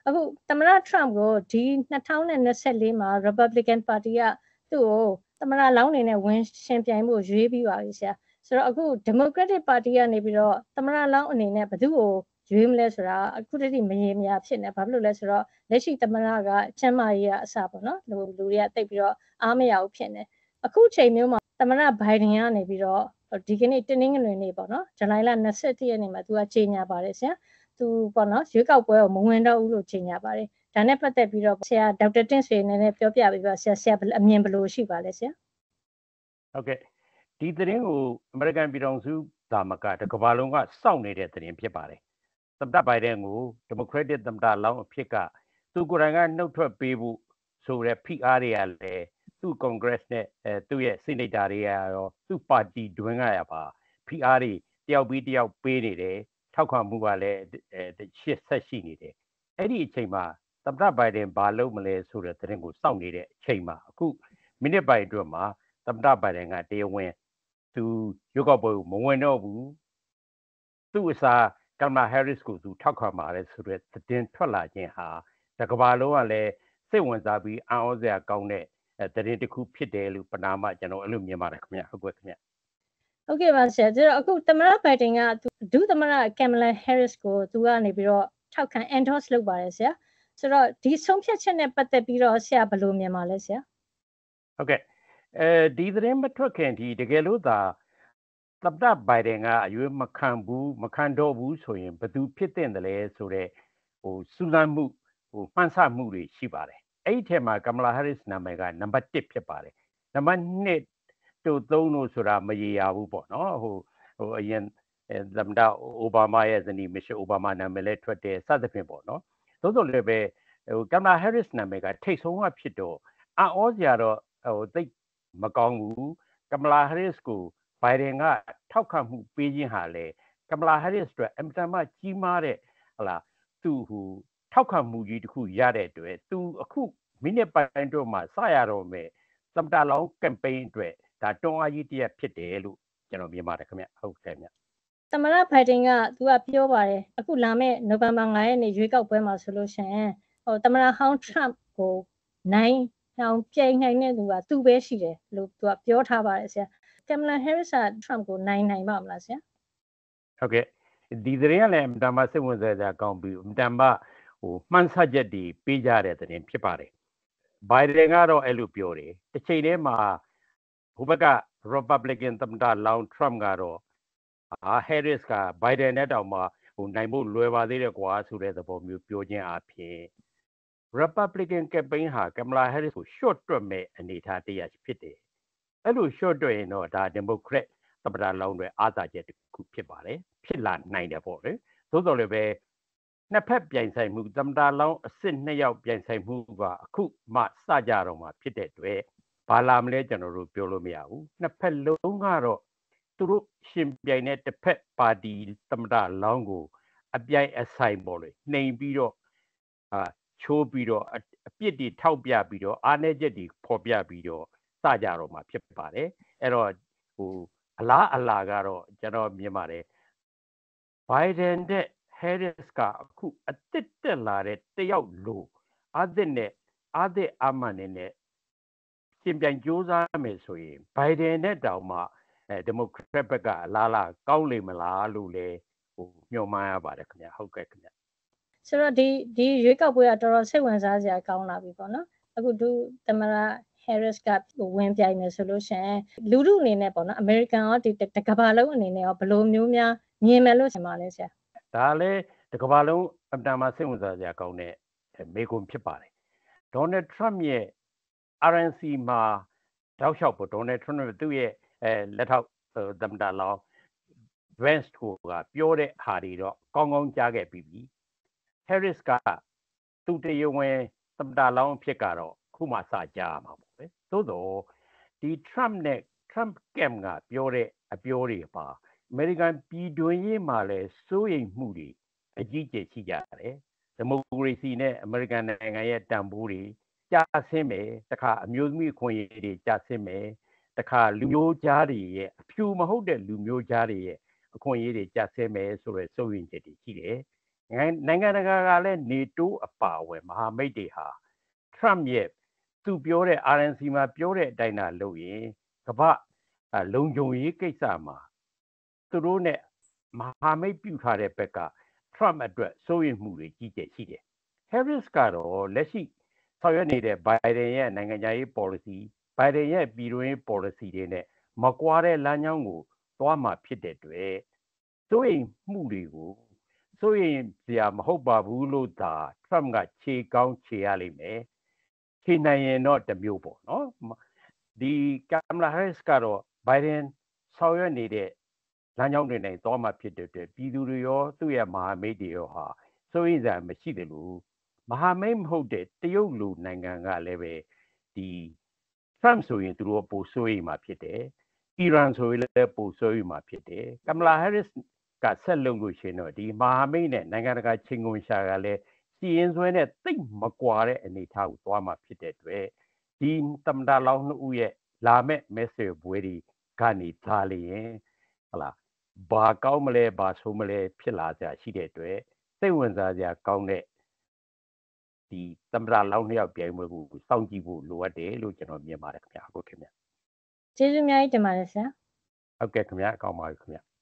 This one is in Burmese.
အခုသမ္မတ Trump ကိုဒီ2024မှာ Republican Party ကသူ့ကိုသမ္မတလောင်းအနေနဲ့ဝင်ရှင်ပြိုင်ဖို့ရွေးပြီးပါပြီဆရာဆိုတော့အခု Democratic Party ကနေပြီးတော့သမ္မတလောင်းအနေနဲ့ဘယ်သူ့ကိုရွေးမလဲဆိုတာအခုတည်းကမရေမရာဖြစ်နေဘာဖြစ်လို့လဲဆိုတော့လက်ရှိသမ္မတကချမ်းမာရေးကအစပေါ့နော်လူတွေကတိတ်ပြီးတော့အားမရဘူးဖြစ်နေအခုချိန်မျိုးမှာသမ္မတ Biden ကနေပြီးတော့ဒီကနေ့တင်းနှင်းငွေနေ့ပေါ့နော်ဇူလိုင်လ21ရက်နေ့မှာသူကကြေညာပါတယ်ဆရာသူပေါ့နော်ရွေးကောက်ပွဲကိုမဝင်တော့ဘူးလို့ကြေညာပါတယ်ဒါနဲ့ပတ်သက်ပြီးတော့ဆရာဒေါက်တာတင့်ဆွေနည်းနည်းပြောပြပေးပါဆရာအမြင်ဘယ်လိုရှိပါလဲဆရာဟုတ်ကဲ့ဒီသတင်းကိုအမေရိကန်ပြည်ထောင်စုသာမကတကမ္ဘာလုံးကစောင့်နေတဲ့သတင်းဖြစ်ပါတယ်သမ္မတဘိုင်ဒန်ကိုဒီမိုကရက်တစ်သမ္မတလောင်းအဖြစ်ကသူကိုယ်တိုင်ကနှုတ်ထွက်ပေးဖို့ဆိုတဲ့ဖိအားတွေကလည်းသူ့ကွန်ဂရက်နဲ့သူ့ရဲ့ဆီနိတ်တာတွေကရောသူ့ပါတီတွင်းကရပါဖိအားတွေတယောက်ပြီးတယောက်ပေးနေတယ်ထောက်ခံမှုကလည်းရှစ်ဆက်ရှိနေတယ်အဲ့ဒီအချိန်မှာသမ္မတဘိုင်ဒန်ဘာလုပ်မလဲဆိုတဲ့သတင်းကိုစောင့်နေတဲ့အချိန်မှာအခုမိနစ်ပိုင်းအတွင်းမှာသမ္မတဘိုင်ဒန်ကတရားဝင်သူရွေးကောက်ပွဲကိုမဝင်တော့ဘူးသူ့အစားကမ်မလာဟဲရစ်ကိုသူထောက်ခံပါတယ်ဆိုတဲ့သတင်းထွက်လာခြင်းဟာတကမ္ဘာလုံးကလည်းစိတ်ဝင်စားပြီးအံ့ဩစရာကောင်းတဲ့သတင်းတစ်ခုဖြစ်တယ်လို့ပနာမကျွန်တော်အဲ့လိုမြင်ပါတယ်ခင်ဗျဟုတ်ကဲ့ခင်ဗျဟုတ်ကဲ့ပါဆရာကျွန်တော်အခုသမ္မတဘိုင်ဒန်ကဒုသမ္မတကမ်မလာဟဲရစ်ကိုသူကနေပြီးတော့ထောက်ခံ endorse လုပ်ပါတယ်ဆရာဆိုတော့ဒီဆုံးဖြတ်ချက်နဲ့ပတ်သက်ပြီးတော့ဆရာဘယ်လိုမြင်ပါလဲဆရာဟုတ်ကဲ့ဒီသတင်းမထွက်ခင်ဒီတကယ်လို့သာသမ္မတဘိုင်ဒန်ကအရွေးမခံတော့ဘူးဆိုရင်ဘယ်သူဖြစ်တဲ့တယ်လဲဆိုတော့စူးစမ်းမှုမှန်းဆမှုတွေရှိပါတယ်အဲ့ဒီထဲမှာကမ်မလာဟဲရစ်နာမည်ကနံပါတ်1ဖြစ်ပါတယ်နံပါတ်2တို့3တို့ဆိုတာမရေရာဘူးပေါ့နော်အရင်သမ္မတအိုဘားမားရဲ့ဇနီးမီရှယ်အိုဘားမားနာမည်လည်းထွက်တယ်စသဖြင့်ပေါ့နော်သို့တော်လည်းပဲကမ်မလာဟဲရစ်နာမည်ကထိတ်ဆုံးကဖြစ်တော့အံ့ဩစရာတော့သိမကောင်းဘူးကမ်မလာဟဲရစ်ကိုဘိုင်ဒန်ကထောက်ခံမှုပေးခြင်းဟာလေကမ်မလာဟဲရစ်အတွက်အင်တာမကြီးမားတဲ့သူထောက်ခံမှုကြီးတစ်ခုရတဲ့အတွက်သူအခုမိနစ်ပိုင်းတော့မှစရတော့မယ်သမ္မတလောင်းကမ်ပိန်းအတွက်ဒါတွန်းအားကြီးတစ်ရပ်ဖြစ်တယ်လို့ကျွန်တော်မြင်ပါတယ်ခင်ဗျဟုတ်ကဲ့ဗျသမ္မတဘိုင်ဒန်ကသူကပြောပါတယ်အခုလာမယ့်နိုဝင်ဘာ9ရက်နေ့ရွေးကောက်ပွဲမှာဆိုလို့ရှိရင်သမ္မတဟောင်းထရမ့်ကိုနိုင်အောင်ပြိုင်နိုင်တဲ့သူကသူပဲရှိတယ်လို့သူကပြောထားပါတယ်ဆရာကမ်မလာဟဲရစ်ကထရမ့်ကိုနိုင်ပါမလားဆရာဟုတ်ကဲ့ဒီသတင်းကလည်းအင်တာမစိတ်ဝင်စားစရာကောင်းပြီးအင်တာမမှန်းဆချက်တွေပေးကြတဲ့သတင်းဖြစ်ပါတယ်ဘိုင်ဒန်ကတော့အဲ့လိုပြောတယ်တစ်ချိန်တည်းမှာဟိုဘက်က Republican သမ္မတလောင်း Trump ကတော့Harris က Biden နဲ့တောင်မှနိုင်ဖို့လွယ်ပါသေးတယ်ကွာဆိုတဲ့သဘောမျိုးပြောခြင်းအပြင် Republican campaign ဟာ Kamala Harris ကို short တွက်မဲ့အနေအထားတရဖြစ်တယ်အဲ့လို short တွက်ရင်တော့ဒါ Democrat သမ္မတလောင်းတွေအားသာချက်တစ်ခုဖြစ်ပါတယ်ဖြစ်လာနိုင်တယ်ပေါ့လေသို့တော်လည်းပဲနှစ်ဖက်ပြိုင်ဆိုင်မှုသမ္မတလောင်းအစ်စ်နှစ်ယောက်ပြိုင်ဆိုင်မှုကအခုမှစကြတော့မှဖြစ်တဲ့အတွက်ဘာလာမလဲကျွန်တော်တို့ပြောလို့မရဘူးနှစ်ဖက်လုံးကတော့သူတို့ရှင်ပြိုင်တဲ့တစ်ဖက်ပါတီသမ္မတလောင်းကိုအပြိုင်အဆိုင်ပေါ့လေနှိမ်ပြီးတော့ချိုးပြီးတော့အပြစ်တွေထောက်ပြပြီးတော့အားနည်းချက်တွေဖော်ပြပြီးတော့စကြတော့မှဖြစ်ပါတယ်အဲ့တော့အလားကတော့ကျွန်တော်မြင်ပါတယ်ဘိုင်ဒန်တဲ့ Harris ကအခုအစ်စ်တက်လာတဲ့တယောက်လို့အသစ်အမှန်နဲ့ရှင်ပြိုင်ကြိုးစားမယ်ဆိုရင်ဘိုင်ဒန်နဲ့တောင်မှဒီမိုကရက်ဘက်ကအလားကောင်းလိမ့်မလားလို့လဲညှော်မှန်းရပါတယ်ခင်ဗျဟုတ်ကဲ့ခင်ဗျဆိုတော့ဒီရွေးကောက်ပွဲကတော်တော်စိတ်ဝင်စားစရာကောင်းလာပြီပေါ့နော်အခုသမ္မတ Harris ကဝင်ပြိုင်နေဆိုလို့ရှိရင်လူထုအနေနဲ့ပေါ့နော် American ရောဒီကမ္ဘာလုံးအနေနဲ့ရောဘယ်လိုမျိုးများမြင်မယ်လို့ထင်ပါလဲဆရာဒါလည်းဒီကမ္ဘာလုံးအမှန်မှစိတ်ဝင်စားစရာကောင်းတဲ့မေးခွန်းဖြစ်ပါတယ်ဒေါ်နယ်ထရမ့်ရဲ့ RNC မှာတောက်လျှောက်ပေါ့ဒေါ်နယ်ထရမ့်သူ့ရဲ့လက်ထောက်သမ္မတလောင်း Vance ကပြောတဲ့ဟာတွေတော့ကောင်းကောင်းကြားခဲ့ပြီးပြီ Harris ကသူ့တရားဝင်သမ္မတလောင်းဖြစ်ကတော့ခုမှစကြားရမှာပေါ့ပဲသို့တော့ဒီ Trump camp ကပြောတဲ့အပြောတွေပါအမေရိကန်ပြည်တွင်းရေးမှာလည်းစိုးရိမ်မှုတွေအကြီးကျယ်ရှိကြတယ်ဒီမိုကရေစီနဲ့အမေရိကန်နိုင်ငံရဲ့တန်ဖိုးတွေကျဆင်းမယ်တခါအမျိုးသမီးအခွင့်အရေးတွေကျဆင်းမယ်တခါလူမျိုးကြားတွေရဲ့အဖြူမဟုတ်တဲ့လူမျိုးကြားတွေရဲ့အခွင့်အရေးတွေကျဆင်းမယ်ဆိုတဲ့စိုးရိမ်ချက်တွေရှိတယ်နိုင်ငံတကာကလည်း NATO အပါအဝင်မဟာမိတ်တွေဟာ Trump ရဲ့သူပြောတဲ့ RNC မှာပြောတဲ့အတိုင်းသာလုပ်ရင်ကမ္ဘာလုံခြုံရေးကိစ္စမှာသူတို့နဲ့မဟာမိတ်ပြုထားတဲ့ဘက်က Trump အတွက်စိုးရိမ်မှုတွေကြီးကျယ်ရှိတယ်။ Harris ကတော့လက်ရှိဆောင်ရွက်နေတဲ့ Biden ရဲ့နိုင်ငံခြားရေး policy Biden ရဲ့ပြည်တွင်းရေး policy တွေနဲ့မကွာတဲ့လမ်းကြောင်းကိုသွားမှာဖြစ်တဲ့အတွက်စိုးရိမ်မှုတွေကိုစိုးရိမ်စရာမဟုတ်ပါဘူးလို့သာ Trump ကခြေကောင်းခြေရလိမ့်မယ်။ခြေနိုင်ရင်တော့တစ်မျိုးပေါ့နော်။ဒီ Kamala Harris ကတော့ Biden ဆောင်ရွက်နေတဲ့လမ်းကြောင်းတွေနဲ့သွားမှာဖြစ်တဲ့အတွက်ပြည်သူတွေရောသူ့ရဲ့မဟာမိတ်တွေရောဟာစိုးရိမ်စရာမရှိတယ်လို့မဟာမိတ်မဟုတ်တဲ့တရုတ်လူနိုင်ငံကလည်းပဲဒီ Trump ဆိုရင်သူတို့ပိုစိုးရိမ်မှာဖြစ်တယ်။ Iran ဆိုရင်လည်းပိုစိုးရိမ်မှာဖြစ်တယ်။ Kamala Harris ကဆက်လုပ်လို့ရှိရင်တော့ဒီမဟာမိတ်နဲ့နိုင်ငံတကာချိန်ခွင်ရှာကလည်းစီရင်ဆွဲနဲ့သိပ်မကွာတဲ့အနေအထားကိုသွားမှာဖြစ်တဲ့အတွက်ဒီသမ္မတလောင်းနှစ်ဦးရဲ့လာမဲ့မဲဆွယ်ပွဲတွေကနေသားလျင်ဟလာဘာကောင်းမလဲဘာဆိုးမလဲဖြစ်လာကြရှိတဲ့အတွက်စိတ်ဝင်စားစရာကောင်းတဲ့ဒီသမ္မတလောင်းနှစ်ယောက်ပြိုင်ပွဲကိုစောင့်ကြည့်ဖို့လိုအပ်တယ်လို့ကျွန်တော်မြင်ပါတယ်ခင်ဗျာဟုတ်ခင်ဗျာကျေးဇူးအများကြီးတင်ပါတယ်ဆရာဟုတ်ကဲ့ခင်ဗျာအကောင်းပါပြီခင်ဗျာ